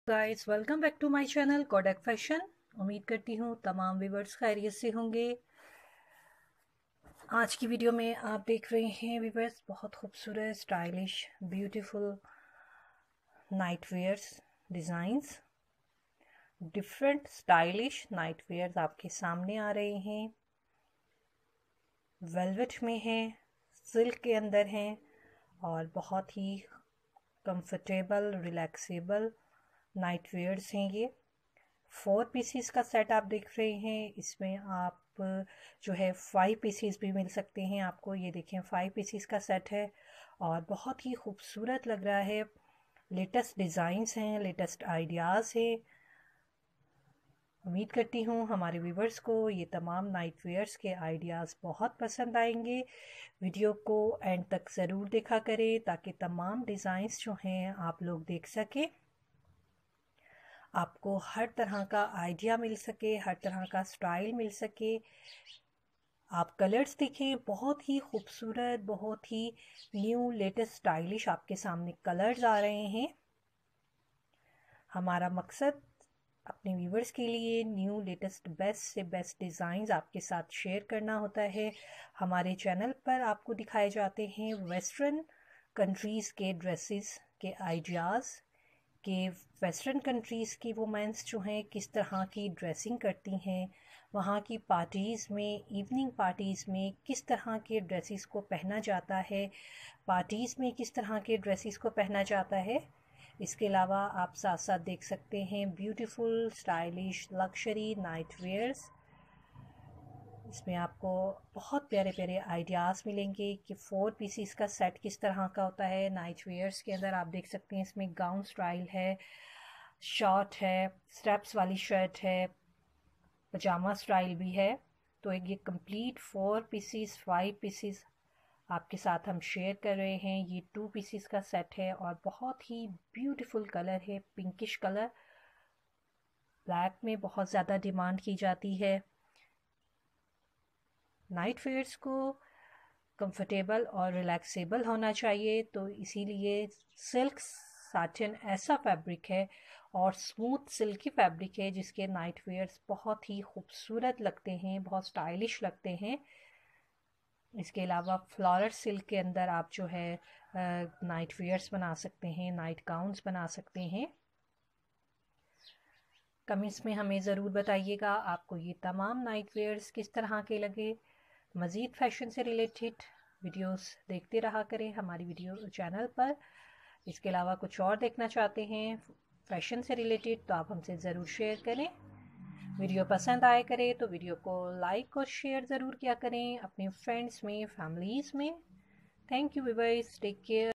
Guys, welcome back to my channel Codec Fashion. उम्मीद करती हूँ तमाम व्यूवर्स खैरियत से होंगे। आज की वीडियो में आप देख रहे हैं व्यूवर्स बहुत खूबसूरत stylish beautiful night wears designs. Different stylish night wears आपके सामने आ रहे हैं। वेलवेट में हैं, सिल्क के अंदर हैं और बहुत ही कंफर्टेबल रिलैक्सेबल नाइट वेयर्स हैं ये। 4 पीसीस का सेट आप देख रहे हैं। इसमें आप जो है 5 पीसीस भी मिल सकते हैं आपको। ये देखें 5 पीसीस का सेट है और बहुत ही खूबसूरत लग रहा है। लेटेस्ट डिज़ाइंस हैं, लेटेस्ट आइडियाज़ हैं। उम्मीद करती हूँ हमारे व्यूवर्स को ये तमाम नाइट वेयर्स के आइडियाज़ बहुत पसंद आएंगे। वीडियो को एंड तक ज़रूर देखा करें ताकि तमाम डिज़ाइंस जो हैं आप लोग देख सकें, आपको हर तरह का आइडिया मिल सके, हर तरह का स्टाइल मिल सके। आप कलर्स देखें, बहुत ही खूबसूरत, बहुत ही न्यू लेटेस्ट स्टाइलिश आपके सामने कलर्स आ रहे हैं। हमारा मकसद अपने व्यूवर्स के लिए न्यू लेटेस्ट बेस्ट से बेस्ट डिज़ाइंस आपके साथ शेयर करना होता है। हमारे चैनल पर आपको दिखाए जाते हैं वेस्टर्न कंट्रीज़ के ड्रेसेस के आइडियाज़ कि वेस्टर्न कंट्रीज़ की वुमेंस जो हैं किस तरह की ड्रेसिंग करती हैं, वहाँ की पार्टीज़ में, इवनिंग पार्टीज़ में किस तरह के ड्रेसेस को पहना जाता है, पार्टीज़ में किस तरह के ड्रेसेस को पहना जाता है। इसके अलावा आप साथ साथ देख सकते हैं beautiful stylish luxury night wears. इसमें आपको बहुत प्यारे प्यारे आइडियाज़ मिलेंगे कि 4 पीसीस का सेट किस तरह का होता है। नाइट वेयर्स के अंदर आप देख सकते हैं इसमें गाउन स्टाइल है, शॉर्ट है, स्टेप्स वाली शर्ट है, पजामा स्टाइल भी है। तो एक ये कंप्लीट 4 पीसीस 5 पीसीस आपके साथ हम शेयर कर रहे हैं। ये 2 पीसीस का सेट है और बहुत ही ब्यूटीफुल कलर है, पिंकिश कलर। ब्लैक में बहुत ज़्यादा डिमांड की जाती है। नाइट वेयर्स को कंफर्टेबल और रिलैक्सेबल होना चाहिए, तो इसीलिए सिल्क साटिन ऐसा फैब्रिक है और स्मूथ सिल्की फैब्रिक है जिसके नाइट वेयर्स बहुत ही खूबसूरत लगते हैं, बहुत स्टाइलिश लगते हैं। इसके अलावा फ्लोरल सिल्क के अंदर आप जो है नाइट वेयर्स बना सकते हैं, नाइट गाउन्स बना सकते हैं। कमेंट्स में हमें ज़रूर बताइएगा आपको ये तमाम नाइट वेयर्स किस तरह के लगे। मज़ीद फ़ैशन से रिलेटेड वीडियोस देखते रहा करें हमारी वीडियो चैनल पर। इसके अलावा कुछ और देखना चाहते हैं फ़ैशन से रिलेटेड तो आप हमसे ज़रूर शेयर करें। वीडियो पसंद आए करे तो वीडियो को लाइक और शेयर ज़रूर किया करें अपने फ्रेंड्स में, फैमिलीज़ में। Thank you viewers, take care.